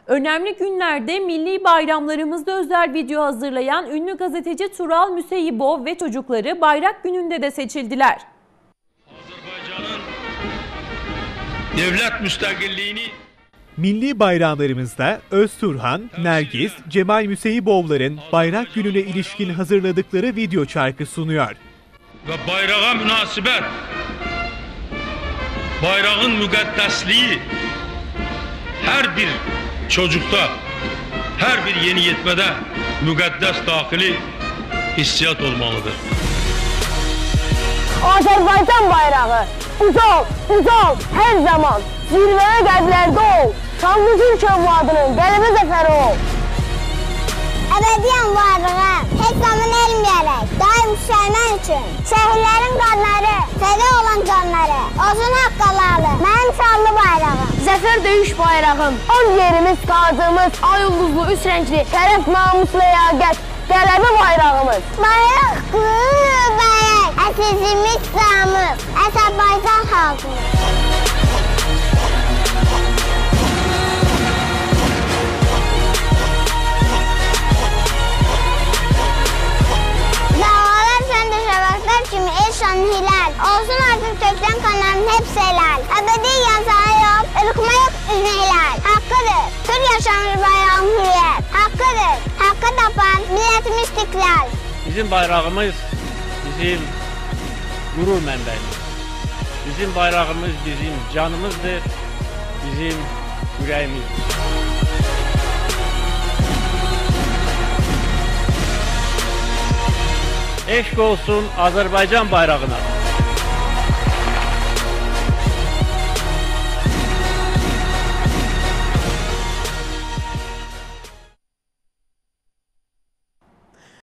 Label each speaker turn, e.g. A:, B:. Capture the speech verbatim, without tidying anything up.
A: Önemli günlerde milli bayramlarımızda özel video hazırlayan ünlü gazeteci Tural Müseyyibov ve çocukları bayrak gününde de seçildiler.
B: Azerbaycan'ın devlet müstakilliğini
C: Milli bayramlarımızda Özturhan, Nergis, Cemal Müseyyibovların bayrak gününe ilişkin hazırladıkları video çarkı sunuyor.
B: Ve bayrağa münasebet, bayrağın müqəddəsliği her bir çocukta, her bir yeni yetmede müqəddəs daxili hissiyat olmalıdır.
D: Azerbaycan bayrağı uzal, uzal her zaman zirveye qəlblərdə ol. Şanlı Türk övladının qələbə zəfəri ol.
E: Əbədiyyən varlığa heç zaman elməyərək, daim şəhərmən üçün şəhərlərin qanları, fədə olan canları, olsun haqqalarlı, mənim şanlı bayrağım.
D: Zəfər döyüş bayrağım, on yerimiz, tacımız, ay ulduzlu, üç renkli, şərəf, namus, ləyaqət, qələbə bayrağımız.
E: Bayraq qürur bayrak, əsizimiz damız, Azərbaycan xalqımız. Kimi eşan hilal, olsun artık kökten kanan hepsi helal. Ebediyen sana yok, ırkma yok üzme hilal. Hakkıdır, Türk yaşanır bayrağım hürriyet. Hakkıdır, hakkı tapan milletimiz istiklal.
F: Bizim bayrağımız bizim gurur mənbəyimiz. Bizim bayrağımız bizim canımızdır, bizim yüreğimizdir. Eşq olsun Azərbaycan bayrağına.